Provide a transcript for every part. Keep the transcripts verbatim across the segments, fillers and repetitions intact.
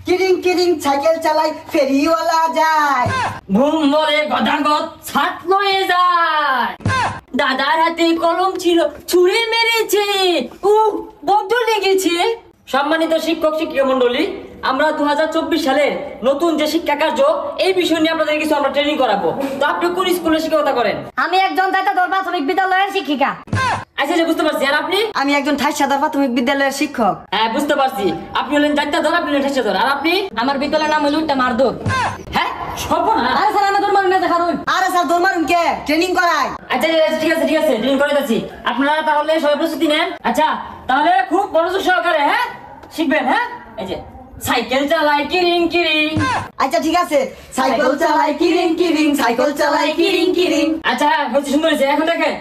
কিরিং কিরিং cycle চালাই ফেরিওয়ালা যায়। ঘুম মরে গদাগদ ছাত লয়ে যায়। দাদার হাতে কলম ছিল ছুঁড়ে মেরেছে। ও বড্ড লেগেছে। সম্মানিত শিক্ষক শিক্ষিকা মন্ডলী, আমরা দু হাজার চব্বিশ সালের নতুন যে শিক্ষা কার্য এই বিষয় নিয়ে আপনাদের কিছু আমরা ট্রেনিং করাবো। তো আপনি কোন স্কুলে শিক্ষকতা করেন? আমি একজন দায়িত্বধর প্রাথমিক বিদ্যালয়ের শিক্ষিকা। আচ্ছা আচ্ছা, বুঝতে পারছি। আর আপনি? আমি একজন ঠাইসাদার প্রাথমিক বিদ্যালয়ের শিক্ষক। হ্যাঁ বুঝতে পারছি, আপনি হলেন দায়িত্বধর, আপনি হলেন ঠাইসাদার। আর আপনি? আমার বিদ্যালয়ের নাম হলো উল্টা মারদুর। হ্যাঁ সর্বনাশ। আরে স্যার আমি দৌড় না দেখারুন। আরে স্যার দৌড় মারুন কে? ট্রেনিং করায়। আচ্ছা আচ্ছা, ঠিক আছে ঠিক আছে, ট্রেনিং করে যাচ্ছি। আপনারা তাহলে সবাই প্রস্তুতি নেন। আচ্ছা তাহলে খুব মনোযোগ সহকারে হ্যাঁ শিখবেন। হ্যাঁ এই যে সাইকেল চালাই কিরিং কিরিং। আচ্ছা ঠিক আছে, সাইকেল চালাই কিরিং কিরিং, সাইকেল চালাই কিরিং কিরিং। আচ্ছা হচ্ছে, সুন্দর হয়েছে। এখন দেখেন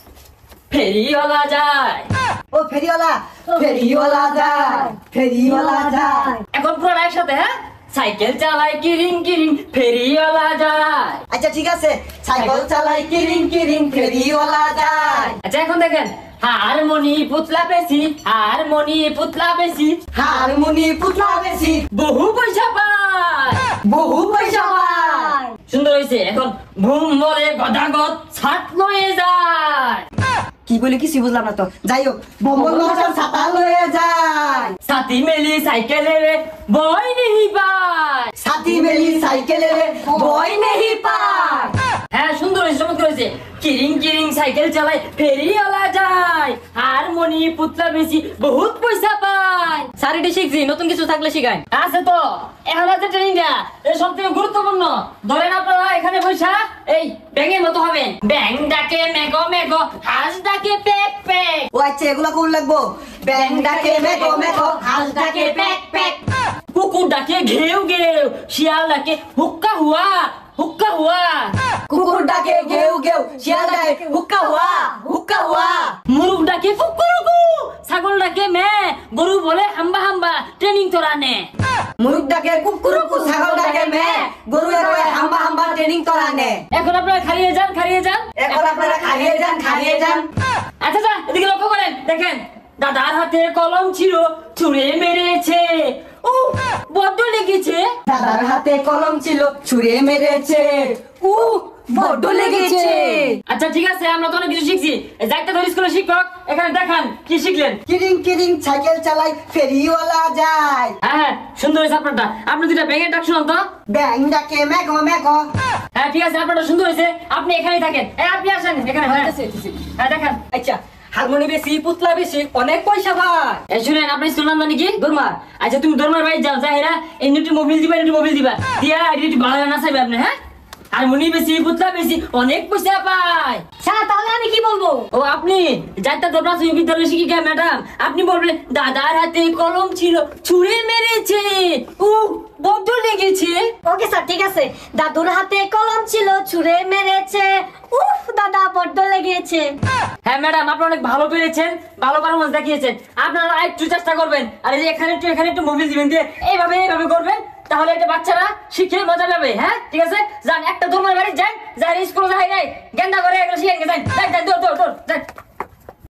ফেরিওয়ালা যায়। ও ফেরিওয়ালা, ফেরিওয়ালা যায়, ফেরিওয়ালা যায়। এখন পুরো একসাথে হ্যাঁ, সাইকেল চালাই কিরিং কিরিং ফেরিওয়ালা যায়। আচ্ছা ঠিক আছে, সাইকেল চালাই কিরিং কিরিং, ফেরিওয়ালা যায়। আচ্ছা এখন দেখেন হারমোনি পুতলা বেশি, হারমোনি পুতলা বেশি, হারমোনি পুতলা বেশি, বহু পয়সা পায়, বহু পয়সা পায়। সুন্দর হয়েছে। এখন ঘুম মরে গদাগদ ছাত লয়ে যায়। কি বলে কিছু বুঝলাম না তো, যাই হোক বম্বল মাচার ছাতা লয়ে যায়। সাথী মেলি সাইকেলে বই নেই পায়, সাথী মেলি সাইকেলে বই নেই পায়। হ্যাঁ সুন্দর হয়েছে, চমৎকার হয়েছে। কিরিং কিরিং সাইকেল চালাই ফেরিওয়ালা যায়, হারমোনি পুতলা বেশি বহুত পয়সা পায়। স্যার এটা শিখছি, নতুন কিছু থাকলে শিখায়। আছে তো, এখন আছে ট্রেনিংটা, এই সব থেকে গুরুত্বপূর্ণ। ধরেন আপনারা এখানে বসা এই ব্যাঙের মতো হবেন। ব্যাং ডাকে মেঘো মেঘো, হাঁস ডাকে পেক পেক। ও আচ্ছা এগুলা কোন লাগবো? ব্যাং ডাকে মেঘো মেঘো, হাঁস ডাকে পেক পেক। কুকুর ডাকে ঘেউ ঘেউ, শিয়াল ডাকে হুক্কা হুয়া হুক্কা হুয়া। কুকুর ডাকে গেউ গেউ, শিয়াল ডাকে হুক্কা হুয়া হুক্কা হুয়া। মুরুগ ডাকে কুকুরুকু, ছাগল ডাকে মে, গরু বলে হাম্বা হাম্বা। ট্রেনিং তোরা নে। মুরুগ ডাকে কুকুরুকু, ছাগল ডাকে মে, গরু এরোয় হাম্বা হাম্বা ট্রেনিং তোরা নে। এখন আপনারা খাইয়ে যান খাইয়ে যান। এখন আপনারা খাইয়ে যান খাইয়ে যান। আচ্ছা আচ্ছা, এদিকে লক্ষ্য করেন, দেখেন দাদার হাতে কলম ছিল ছুঁড়ে মেরেছে। ও বড্ড লেগেছে। দাদার হাতে কলম ছিল ছুঁড়ে মেরেছে। উ বড্ড লেগেছে। আচ্ছা ঠিক আছে, আমরা তো অনেক কিছু শিখছি। যাইতে ধরে স্কুলের শিক্ষক এখানে দেখান কি শিখলেন। কিরিং কিরিং সাইকেল চালাই ফেরিওয়ালা যায়। হ্যাঁ হ্যাঁ সুন্দর হয়েছে আপনারটা। আপনি দুটা ব্যাঙের ডাক শুনুন তো। ব্যাং ডাকে মেঘো মেঘো। হ্যাঁ ঠিক আছে, আপনারটা সুন্দর হয়েছে। আপনি এখানেই থাকেন। এই আপনি আসেন এখানে। হ্যাঁ হ্যাঁ দেখান। আচ্ছা হারমোনি বেশি পুতলা বেশি অনেক পয়সা পায়। এই শুনেন, আপনি স্কুল নাম জানি কি? দরমার। আচ্ছা তুমি দরমার বাড়ি যাও, যাই এরা এই একটু মোবিল দিবা, একটু মোবিল দিবা দিয়া একটু ভালো না চাইবে আপনি। হ্যাঁ হারমোনি বেশি পুতলা বেশি অনেক পয়সা পায়। স্যার তাহলে আমি কি বলবো? ও আপনি যাইতা তো প্রাথমিক বিদ্যালয় শিক্ষিকা ম্যাডাম, আপনি বলবেন দাদার হাতে কলম ছিল ছুঁড়ে মেরেছে। ও বড্ড লেগেছে। ওকে স্যার ঠিক আছে। দাদুর হাতে কলম ছিল ছুঁড়ে মেরেছে। উফ দাদা বড্ড লেগেছে। হ্যাঁ ম্যাডাম, আপনি অনেক ভালো পেরেছেন, ভালো পারফরমেন্স দেখিয়েছেন। আপনারা একটু চেষ্টা করবেন, আর এই যে এখানে একটু এখানে একটু মোবিল দিবেন, দিয়ে এইভাবে এইভাবে করবেন, তাহলে এটা বাচ্চারা শিখে মজা পাবে। হ্যাঁ ঠিক আছে, যান একটা দৌড় বাড়ি যান, যাই স্কুলে যাই নাই গেন্দা করে এগুলো শিখে যান, যাই যাই দৌড় দৌড় দৌড় যাই।